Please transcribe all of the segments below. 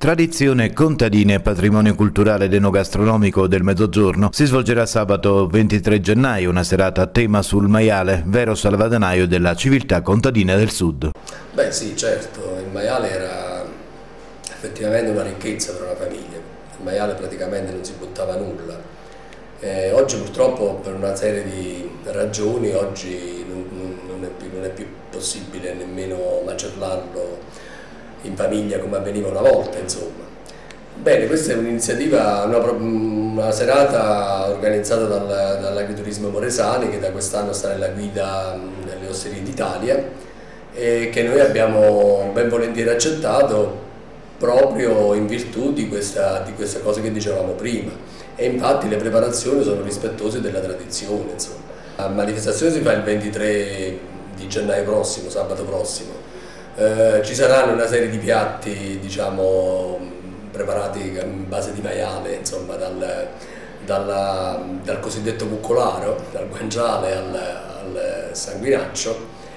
Tradizione contadina e patrimonio culturale ed enogastronomico del Mezzogiorno si svolgerà sabato 23 gennaio, una serata a tema sul maiale, vero salvadanaio della civiltà contadina del sud. Beh sì, certo, il maiale era effettivamente una ricchezza per una famiglia, il maiale praticamente non si buttava nulla. Oggi purtroppo per una serie di ragioni oggi non è più possibile nemmeno macellarlo in famiglia come avveniva una volta, insomma. Bene, questa è un'iniziativa, una serata organizzata dall'Agriturismo Moresani, che da quest'anno sta nella guida delle Osterie d'Italia e che noi abbiamo ben volentieri accettato proprio in virtù di queste cose che dicevamo prima. E infatti le preparazioni sono rispettose della tradizione, insomma. La manifestazione si fa il 23 di gennaio prossimo, sabato prossimo. Ci saranno una serie di piatti, diciamo, preparati in base di maiale, insomma, dal cosiddetto cuccolaro, dal guanciale al sanguinaccio.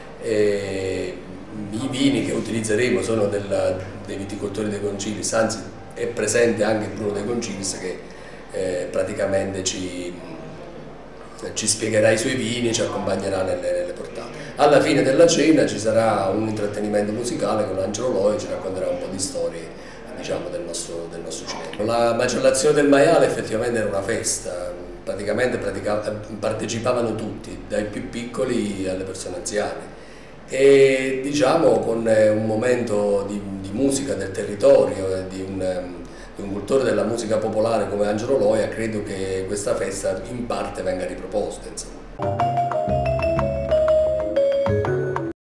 I vini che utilizzeremo sono dei viticoltori dei Concilis, anzi è presente anche Bruno dei Concilis che praticamente ci spiegherà i suoi vini, ci accompagnerà nelle portate. Alla fine della cena ci sarà un intrattenimento musicale con Angelo Loi, ci racconterà un po' di storie, diciamo, del nostro cinema. La macellazione del maiale effettivamente era una festa, praticamente partecipavano tutti, dai più piccoli alle persone anziane. E diciamo con un momento di musica del territorio, di un cultore della musica popolare come Angelo Loia, credo che questa festa in parte venga riproposta, insomma.